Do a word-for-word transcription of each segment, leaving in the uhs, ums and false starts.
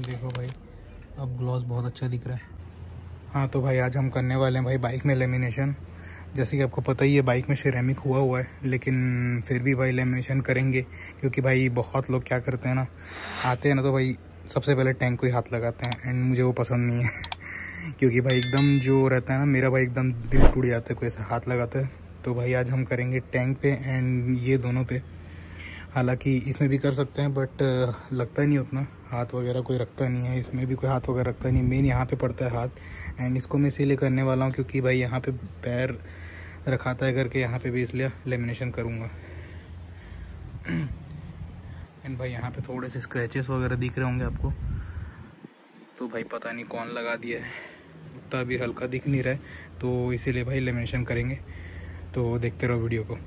देखो भाई, अब ग्लॉस बहुत अच्छा दिख रहा है। हाँ तो भाई आज हम करने वाले हैं भाई बाइक में लेमिनेशन। जैसे कि आपको पता ही है बाइक में सिरेमिक हुआ हुआ है, लेकिन फिर भी भाई लेमिनेशन करेंगे क्योंकि भाई बहुत लोग क्या करते हैं ना, आते हैं ना तो भाई सबसे पहले टैंक को ही हाथ लगाते हैं एंड मुझे वो पसंद नहीं है क्योंकि भाई एकदम जो रहता है ना, मेरा भाई एकदम दिल टूट जाता है कोई ऐसा हाथ लगाता है। तो भाई आज हम करेंगे टैंक पे एंड ये दोनों पे। हालांकि इसमें भी कर सकते हैं बट लगता नहीं उतना, हाथ वगैरह कोई रखता नहीं है, इसमें भी कोई हाथ वगैरह रखता नहीं, मेन यहाँ पे पड़ता है हाथ। एंड इसको मैं इसीलिए करने वाला हूँ क्योंकि भाई यहाँ पे पैर रखाता है करके यहाँ पे भी इसलिए लेमिनेशन करूँगा। एंड भाई यहाँ पे थोड़े से स्क्रैचेस वगैरह दिख रहे होंगे आपको, तो भाई पता नहीं कौन लगा दिया है, उतना भी हल्का दिख नहीं रहा है, तो इसीलिए भाई लेमिनेशन करेंगे। तो देखते रहो वीडियो को।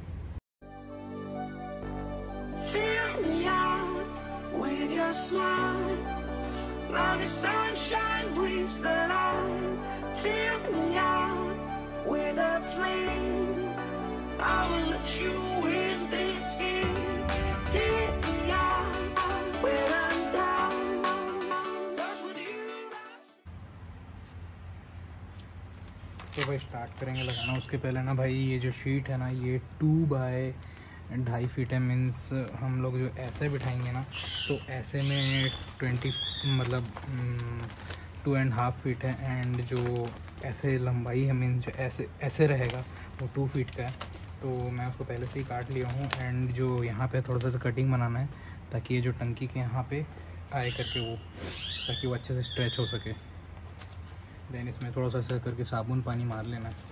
तो भाई स्टार्ट करेंगे लगाना। उसके पहले ना भाई ये जो शीट है ना, ये टू बाय ढाई फीट है। मीन्स हम लोग जो ऐसे बिठाएंगे ना तो ऐसे में ट्वेंटी मतलब टू एंड हाफ फीट है, एंड जो ऐसे लंबाई है मीन्स जो ऐसे ऐसे रहेगा वो टू फीट का है। तो मैं उसको पहले से ही काट लिया हूँ। एंड जो यहाँ पे थोड़ा सा कटिंग बनाना है ताकि ये जो टंकी के यहाँ पे आए करके वो, ताकि वो अच्छे से स्ट्रेच हो सके। देन इसमें थोड़ा सा ऐसा करके साबुन पानी मार लेना है।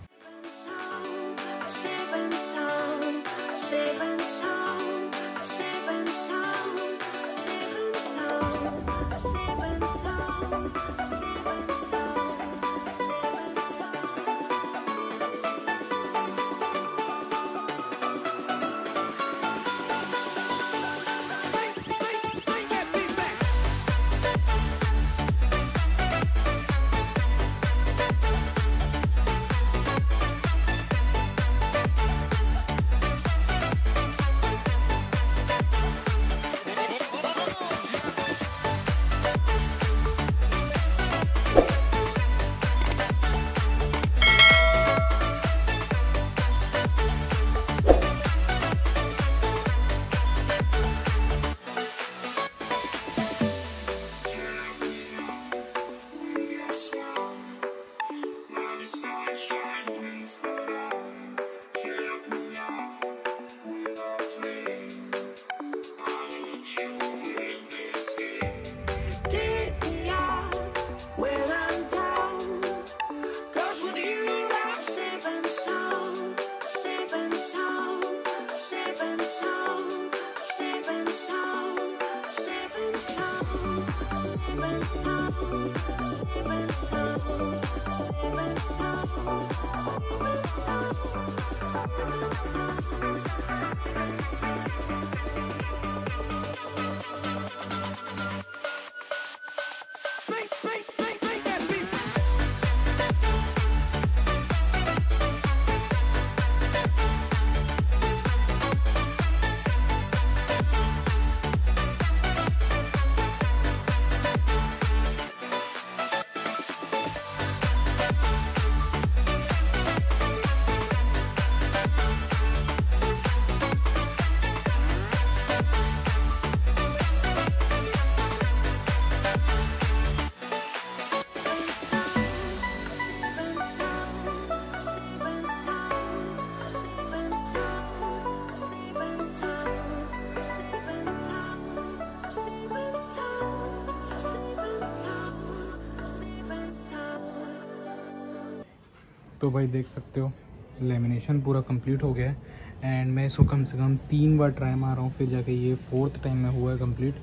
तो भाई देख सकते हो लेमिनेशन पूरा कंप्लीट हो गया है। एंड मैं इसको कम से कम तीन बार ट्राई मार रहा हूँ, फिर जाके ये फोर्थ टाइम में हुआ है कंप्लीट।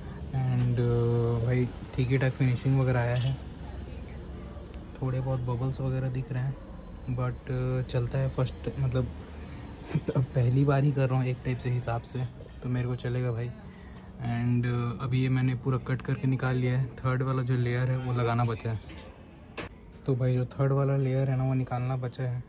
एंड भाई ठीक ही ठाक फिनिशिंग वगैरह आया है, थोड़े बहुत बबल्स वगैरह दिख रहे हैं बट चलता है। फर्स्ट मतलब अब पहली बार ही कर रहा हूँ एक टाइप से हिसाब से, तो मेरे को चलेगा भाई। एंड अभी ये मैंने पूरा कट करके निकाल लिया है। थर्ड वाला जो लेयर है वो लगाना बचा है। तो भाई जो थर्ड वाला लेयर है ना वो निकालना बचा है।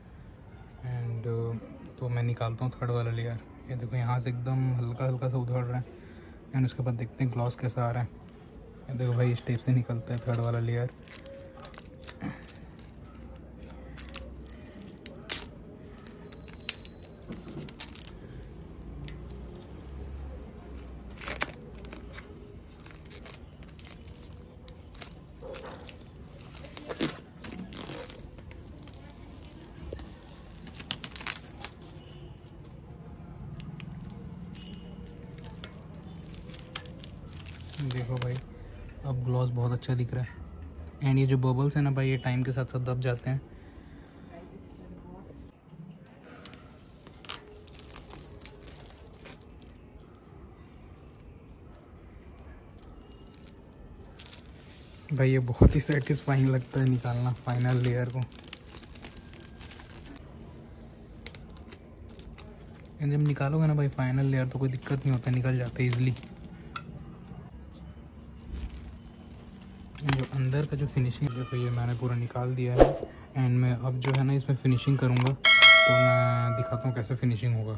एंड तो मैं निकालता हूँ थर्ड वाला लेयर। ये देखो यहाँ से एकदम हल्का हल्का सा उधड़ रहा है। एंड उसके बाद देखते हैं ग्लॉस कैसा आ रहा है। देखो भाई इस टाइप से निकलता है थर्ड वाला लेयर। देखो भाई अब ग्लॉस बहुत अच्छा दिख रहा है। एंड ये जो बबल्स है ना भाई, ये टाइम के साथ साथ दब जाते हैं। भाई ये बहुत ही सेटिस्फाइंग लगता है निकालना फाइनल लेयर को। जब निकालोगे ना भाई फाइनल लेयर तो कोई दिक्कत नहीं होता, निकल जाता है इजीली। जो अंदर का जो फिनिशिंग देखो ये मैंने पूरा निकाल दिया है। एंड मैं अब जो है ना इसमें फिनिशिंग करूँगा, तो मैं दिखाता हूँ कैसे फिनिशिंग होगा।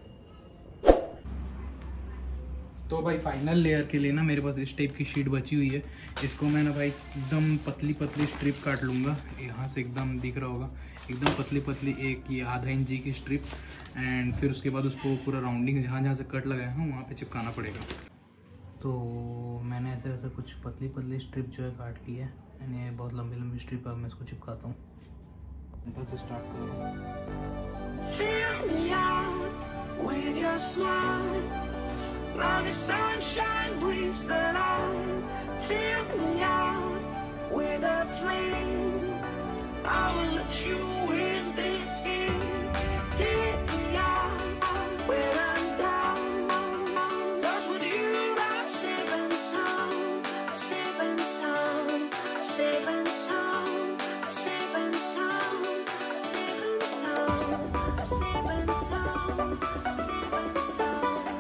तो भाई फाइनल लेयर के लिए ना मेरे पास इस टाइप की शीट बची हुई है। इसको मैं ना भाई एकदम पतली पतली स्ट्रिप काट लूँगा। यहाँ से एकदम दिख रहा होगा, एकदम पतली पतली एक ये आधा इंची की स्ट्रिप। एंड फिर उसके बाद उसको पूरा राउंडिंग जहाँ जहाँ से कट लगाया हूँ वहाँ पे चिपकाना पड़ेगा। तो मैंने ऐसे ऐसे कुछ पतली पतली स्ट्रिप जो है काट ली है। यानी बहुत लंबी लंबी स्ट्रिप है, मैं इसको चिपकाता हूँ। ऊपर से स्टार्ट करूँगा। Now the sunshine brings the light. Fill me out with a flame. I will let you in this game. Take me out when I'm down. 'Cause with you I'm safe and sound. I'm safe and sound. I'm safe and sound. I'm safe and sound. I'm safe and sound. I'm safe and sound. I'm safe and sound.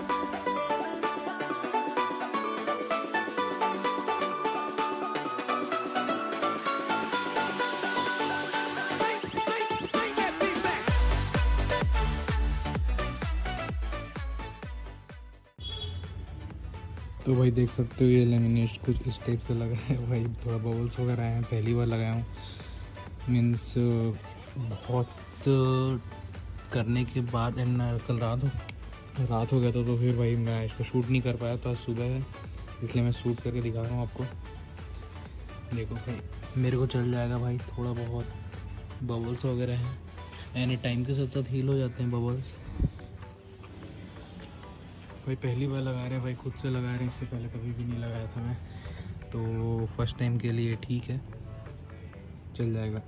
तो भाई देख सकते हो ये laminate कुछ इस type से लगा है भाई। थोड़ा बबल्स वगैरह आए हैं, पहली बार लगाया हूँ। मीन्स बहुत करने के बाद एंड कल रात हो रात हो गया था, तो फिर भाई मैं इसको शूट नहीं कर पाया। तो आज सुबह है इसलिए मैं शूट करके दिखा रहा हूँ आपको। देखो भाई मेरे को चल जाएगा भाई। थोड़ा बहुत बबल्स वगैरह हैं, यानी टाइम के साथ साथ हील हो जाते हैं बबल्स। भाई पहली बार लगा रहे हैं भाई, खुद से लगा रहे हैं, इससे पहले कभी भी नहीं लगाया था मैं, तो फर्स्ट टाइम के लिए ठीक है, चल जाएगा।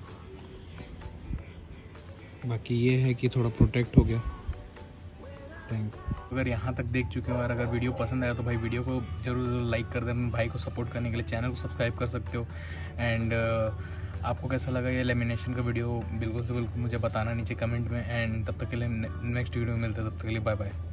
बाकी ये है कि थोड़ा प्रोटेक्ट हो गया। Thank you. अगर यहाँ तक देख चुके हो और अगर वीडियो पसंद आया तो भाई वीडियो को जरूर जरूर लाइक कर देना। भाई को सपोर्ट करने के लिए चैनल को सब्सक्राइब कर सकते हो। एंड आपको कैसा लगा ये लेमिनेशन का वीडियो बिल्कुल से बिल्कुल मुझे बताना नीचे कमेंट में। एंड तब तक के लिए नेक्स्ट वीडियो में मिलते हैं, तब तक के लिए बाय बाय।